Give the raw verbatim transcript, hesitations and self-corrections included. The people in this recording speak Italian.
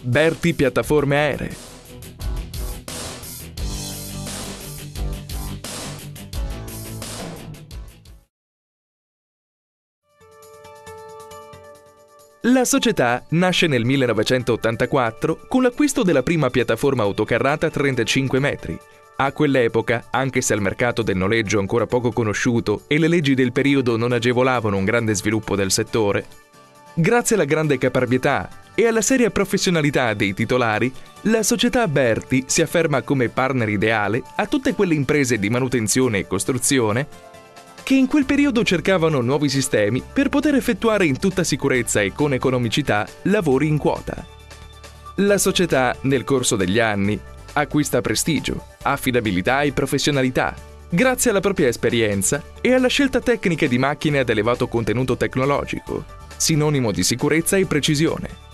Berti Piattaforme Aeree. La società nasce nel millenovecentottantaquattro con l'acquisto della prima piattaforma autocarrata trentacinque metri. A quell'epoca, anche se il mercato del noleggio ancora poco conosciuto e le leggi del periodo non agevolavano un grande sviluppo del settore, grazie alla grande caparbietà e alla seria professionalità dei titolari, la società Berti si afferma come partner ideale a tutte quelle imprese di manutenzione e costruzione che in quel periodo cercavano nuovi sistemi per poter effettuare in tutta sicurezza e con economicità lavori in quota. La società, nel corso degli anni, acquista prestigio, affidabilità e professionalità, grazie alla propria esperienza e alla scelta tecnica di macchine ad elevato contenuto tecnologico, sinonimo di sicurezza e precisione.